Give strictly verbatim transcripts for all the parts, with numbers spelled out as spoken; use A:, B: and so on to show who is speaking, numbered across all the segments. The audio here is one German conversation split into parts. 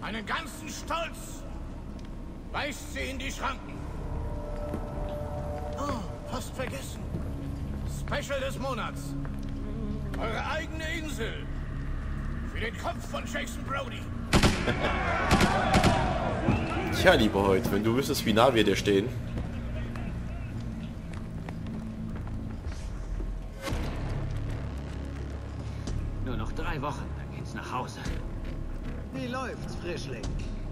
A: Meinen ganzen Stolz weist sie in die Schranken. Oh, fast vergessen. Special des Monats. Eure eigene Insel. Für den Kopf von Jason Brody.
B: Tja, lieber Hoyt, wenn du wüsstest, wie nah wir dir stehen.
C: Nur noch drei Wochen, dann geht's nach Hause.
D: Wie läuft's, Frischling?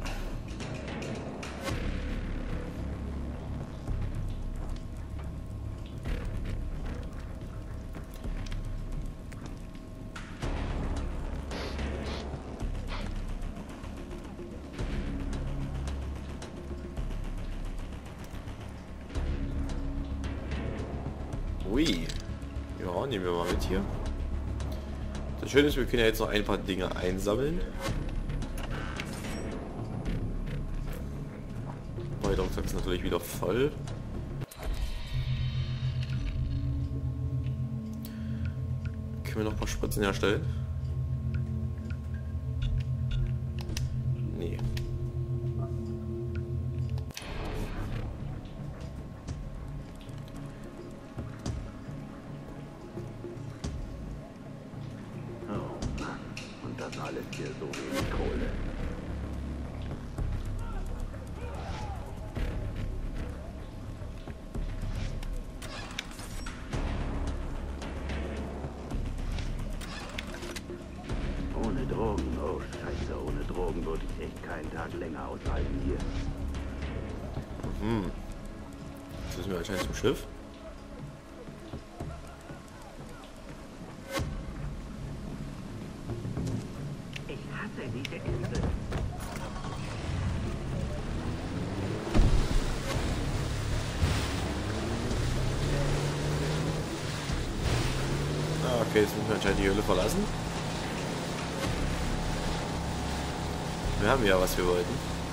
B: Ui. Ja, nehmen wir mal mit hier. Das Schöne ist, wir können ja jetzt noch ein paar Dinge einsammeln. Der Rucksack ist natürlich wieder voll. Können wir noch ein paar Spritzen herstellen? Nee.
E: Oh Mann, und das alles hier so wenig Kohle. Ohne Drogen, oh Scheiße, ohne Drogen würde ich echt keinen Tag länger aushalten hier.
B: Hm. Jetzt müssen wir anscheinend zum Schiff.
E: Ich hasse diese Insel.
B: Ah, okay, jetzt müssen wir anscheinend die Höhle verlassen. Wir haben ja, was wir wollten.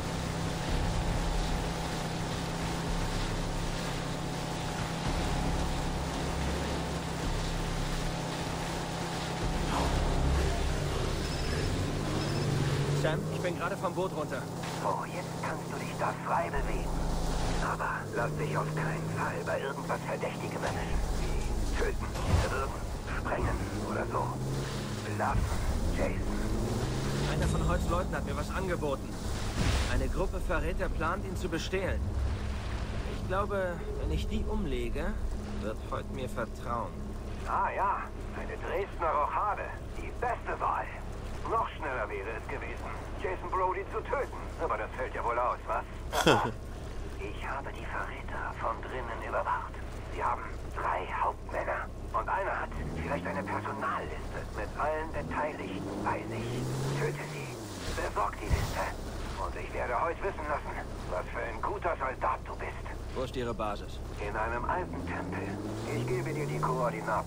D: Sam, ich bin gerade vom Boot runter.
E: Oh, jetzt kannst du dich da frei bewegen. Aber lass dich auf keinen Fall bei irgendwas Verdächtigem erwischen. Wie töten, erwürgen, sprengen oder so. Belassen, Jason.
D: Einer von Hoyts Leuten hat mir was angeboten. Eine Gruppe Verräter plant, ihn zu bestehlen. Ich glaube, wenn ich die umlege, wird Hoyt mir vertrauen.
E: Ah ja, eine Dresdner Rochade. Die beste Wahl. Noch schneller wäre es gewesen, Jason Brody zu töten. Aber das fällt ja wohl aus, was? Ich habe die Verräter von drinnen überwacht. Sie haben drei Hauptmänner. Und einer hat vielleicht eine Personalliste mit allen Beteiligten bei sich. Töte sie. Besorg die Liste. Und ich werde heute wissen lassen, was für ein guter Soldat du bist.
D: Wo ist Ihre Basis?
E: In einem alten Tempel. Ich gebe dir die Koordinaten.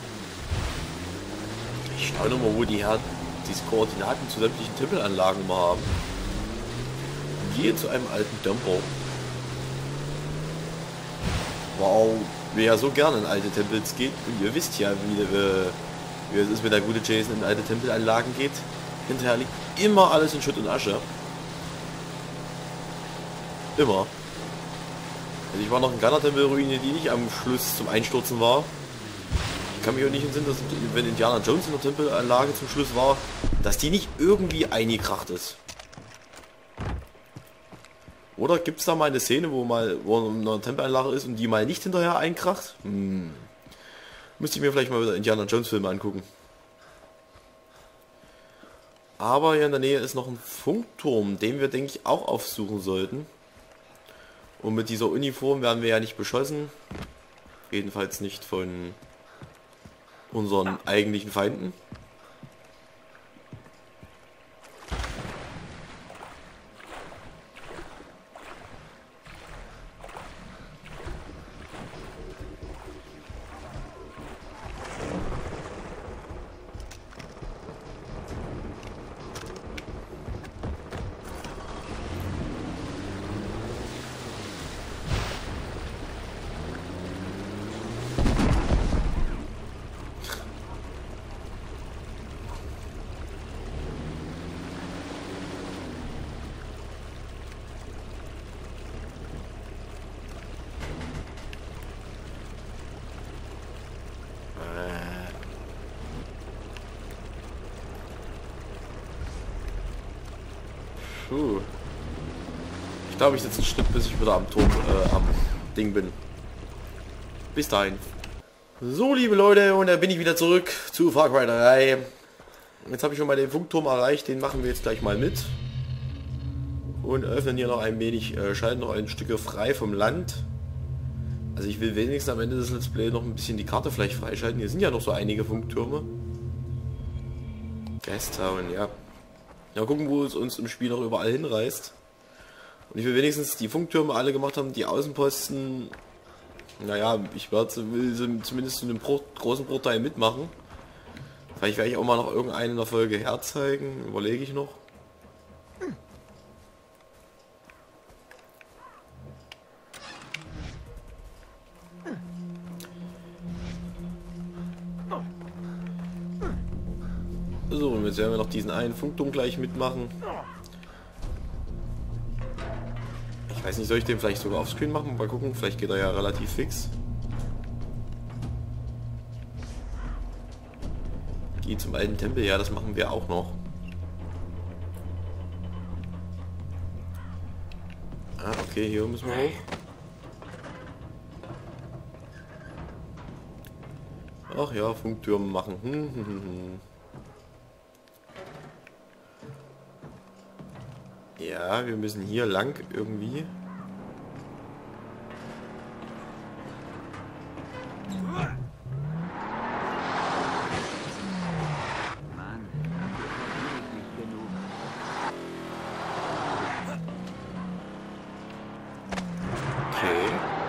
B: Ich schaue nochmal, wo die Herren diese Koordinaten zu sämtlichen Tempelanlagen mal haben. Gehe zu einem alten Tempel. Wow, wir ja so gerne in alte Tempels geht. Und ihr wisst ja, wie, äh, wie es ist, wenn der gute Jason in alte Tempelanlagen geht. Hinterher liegt immer alles in Schutt und Asche. Immer. Also ich war noch in keiner Tempelruine, die nicht am Schluss zum Einstürzen war. Ich kann mich auch nicht entsinnen, dass wenn Indiana Jones in der Tempelanlage zum Schluss war, dass die nicht irgendwie eingekracht ist. Oder gibt es da mal eine Szene, wo mal wo eine Tempelanlage ist und die mal nicht hinterher einkracht? Hm. Müsste ich mir vielleicht mal wieder Indiana Jones Filme angucken. Aber hier in der Nähe ist noch ein Funkturm, den wir, denke ich, auch aufsuchen sollten. Und mit dieser Uniform werden wir ja nicht beschossen. Jedenfalls nicht von unseren eigentlichen Feinden. Puh. Ich glaube, ich sitze einen Schritt, bis ich wieder am Turm, äh, am Ding bin. Bis dahin. So, liebe Leute, und dann bin ich wieder zurück zu Far Cry drei. Jetzt habe ich schon mal den Funkturm erreicht, den machen wir jetzt gleich mal mit. Und öffnen hier noch ein wenig, äh, schalten noch ein Stück frei vom Land. Also ich will wenigstens am Ende des Let's Play noch ein bisschen die Karte vielleicht freischalten. Hier sind ja noch so einige Funktürme. Gastown, ja. Ja, gucken, wo es uns im Spiel noch überall hinreißt. Und ich will wenigstens die Funktürme alle gemacht haben, die Außenposten. Naja, ich werde will sie zumindest zu einem Pro großen Bruchteil mitmachen. Vielleicht werde ich auch mal noch irgendeine in der Folge herzeigen, überlege ich noch. So, und jetzt werden wir noch diesen einen Funkturm gleich mitmachen. Ich weiß nicht, soll ich den vielleicht sogar offscreen machen? Mal gucken, vielleicht geht er ja relativ fix. Geht zum alten Tempel, ja, das machen wir auch noch. Ah, okay, hier müssen wir hoch. Ach ja, Funktürme machen. Hm, hm, hm, hm. Ja, wir müssen hier lang irgendwie.
C: Mann, nicht genug.
B: Okay.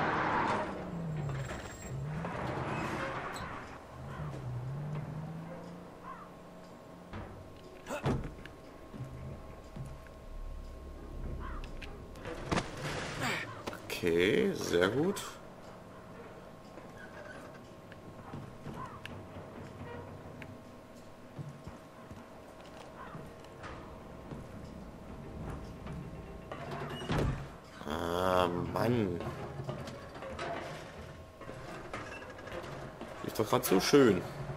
B: Okay, sehr gut. Ah, Mann. Ist doch gerade so schön.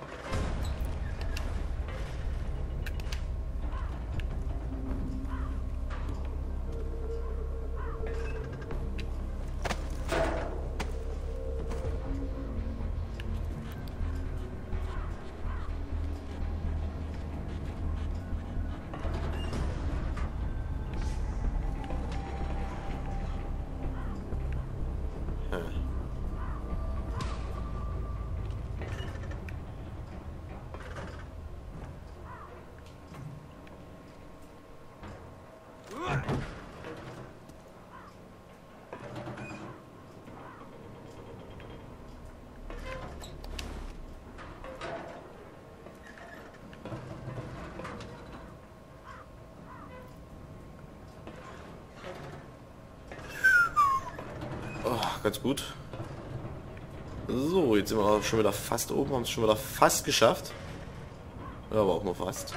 B: Oh, ganz gut. So, jetzt sind wir schon wieder fast oben, haben es schon wieder fast geschafft. Ja, aber auch nur fast.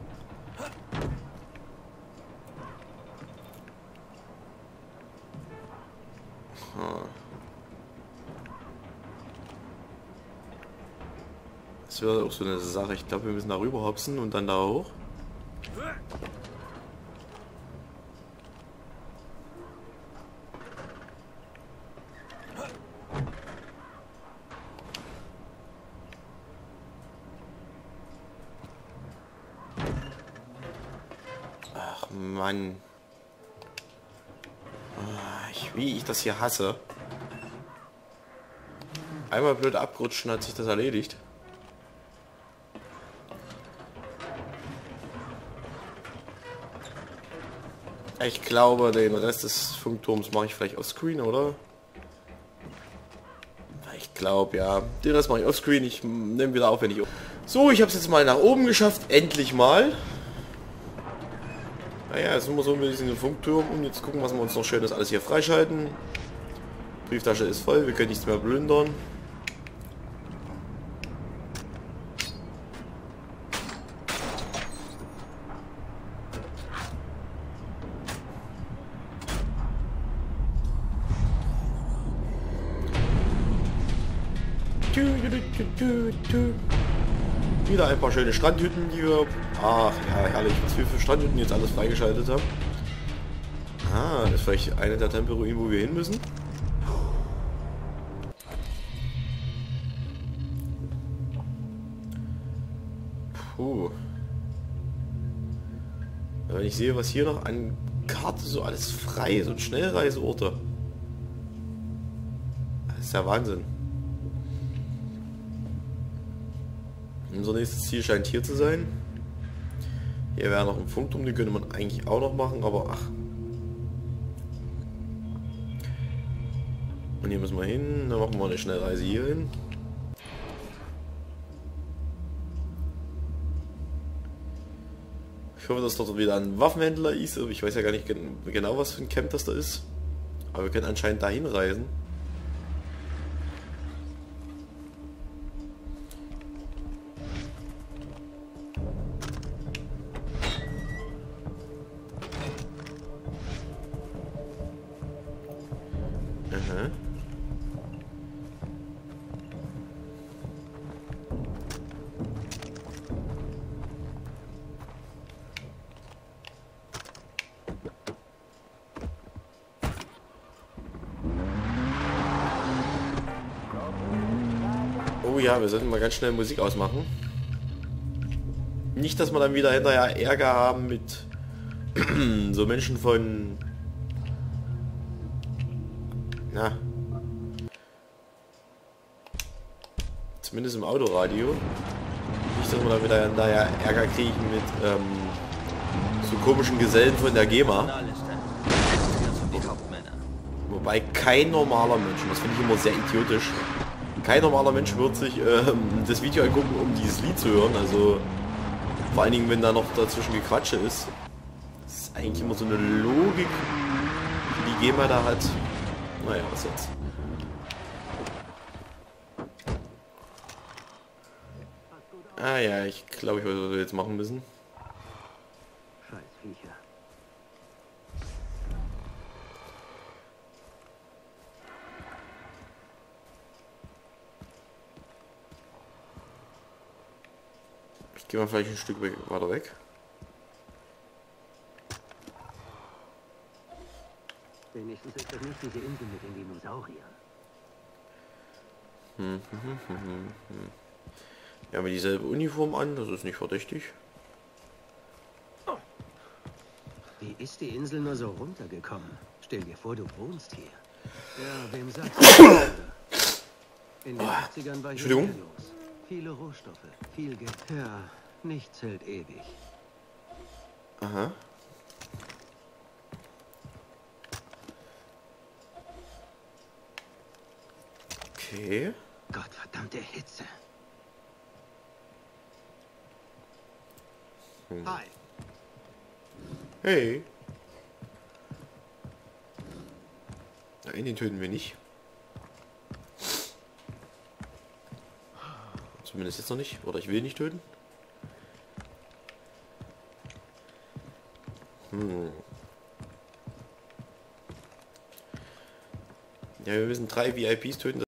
B: Das wäre auch so eine Sache. Ich glaube, wir müssen da rüber hopsen und dann da hoch. Ach Mann. Ich, wie ich das hier hasse. Einmal blöd abgerutschen, hat sich das erledigt. Ich glaube, den Rest des Funkturms mache ich vielleicht auf Screen, oder? Ich glaube, ja. Den Rest mache ich auf Screen. Ich nehme wieder auf, wenn ich... So, ich habe es jetzt mal nach oben geschafft. Endlich mal. Naja, jetzt sind wir so ein bisschen im Funkturm. Und jetzt gucken, was wir uns noch Schönes alles hier freischalten. Brieftasche ist voll. Wir können nichts mehr plündern. Wieder ein paar schöne Strandhütten, die wir... Ach ja, herrlich, was wir für Strandhütten jetzt alles freigeschaltet haben. Ah, ist vielleicht eine der Tempelruinen, wo wir hin müssen? Puh. Wenn ich sehe, was hier noch an Karte so alles frei, so Schnellreiseorte. Das ist ja Wahnsinn. Unser nächstes Ziel scheint hier zu sein. Hier wäre noch ein Funkturm, den könnte man eigentlich auch noch machen, aber ach. Und hier müssen wir hin, dann machen wir eine Schnellreise hier hin. Ich hoffe, dass dort wieder ein Waffenhändler ist, aber ich weiß ja gar nicht genau, was für ein Camp das da ist. Aber wir können anscheinend dahin reisen. Aha. Oh ja, wir sollten mal ganz schnell Musik ausmachen. Nicht, dass wir dann wieder hinterher Ärger haben mit so Menschen von... Na. Zumindest im Autoradio. Nicht, dass wir dann wieder hinterher Ärger kriegen mit ähm, so komischen Gesellen von der GEMA. Wobei kein normaler Mensch, das finde ich immer sehr idiotisch, kein normaler Mensch wird sich ähm, das Video angucken, um dieses Lied zu hören. Also vor allen Dingen, wenn da noch dazwischen Gequatsche ist. Das ist eigentlich immer so eine Logik, die die GEMA da hat. Naja, was jetzt? Ah ja, ich glaube, ich weiß, was wir jetzt machen müssen.
C: Scheiß Viecher.
B: Ich gehe mal vielleicht ein Stück weg, weiter weg.
C: Wenigstens ist das nicht diese Insel mit den Dinosauriern.
B: Hm, hm, hm, hm, hm. Wir haben dieselbe Uniform an, das ist nicht verdächtig.
C: Wie ist die Insel nur so runtergekommen? Stell dir vor, du wohnst hier. Ja, wem sagst du? In den achtzigern war hier
B: Entschuldigung.
C: viel los. Viele Rohstoffe, viel Geld. Ja, nichts hält ewig.
B: Aha. Okay.
C: Gottverdammte Hitze.
B: Hm.
C: Hi.
B: Hey. Nein, den töten wir nicht. Zumindest jetzt noch nicht. Oder ich will nicht töten. Hm. Ja, wir müssen drei V I Ps töten.